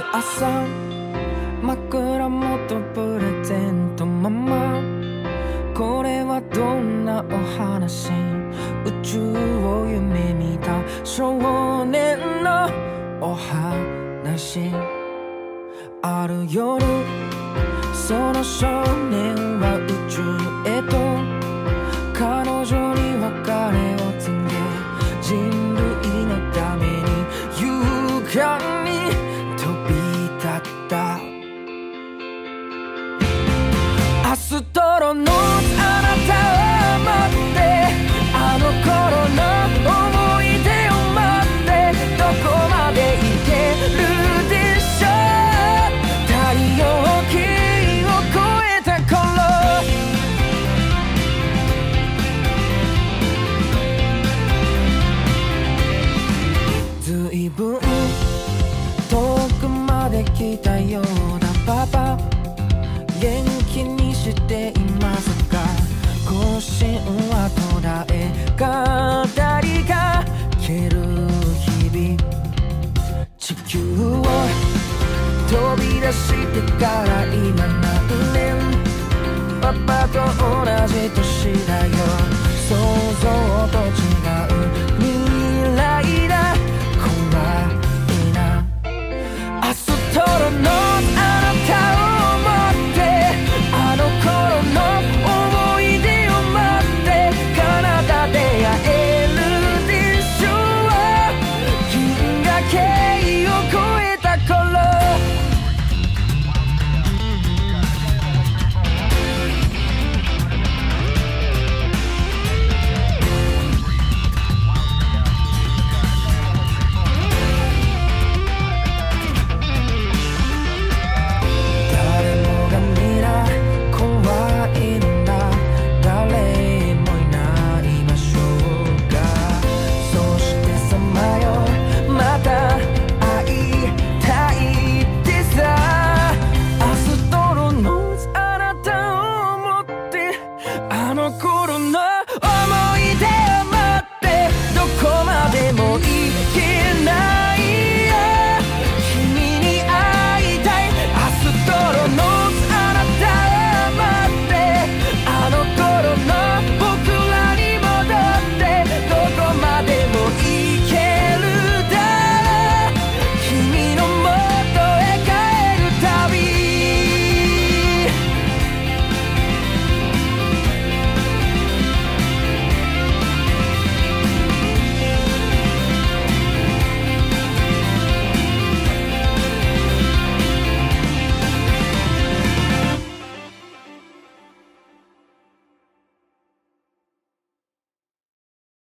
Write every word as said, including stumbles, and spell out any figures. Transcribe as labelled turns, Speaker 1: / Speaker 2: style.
Speaker 1: 朝枕元プレゼントママ、これはどんなお話？宇宙を夢見た少年のお話。ある夜その少年は宇宙へと彼女に別れを告げ、人類のために勇敢に飛び立った。アストロノーズあなたを待って、あの頃の思い出を待って、どこまで行けるでしょう。太陽系を越えた頃、ずいぶん遠くまで来たようだパパ、元気にしていますか？更新は途絶え、語りかける日々。地球を飛び出してから今何年、パパと同じ年だよ。想像と違う未来だ、怖いな。アストロノーズあなたを待って、あの頃の思い出を待って、彼方で会えるでしょう。銀河系を越えた頃、あの頃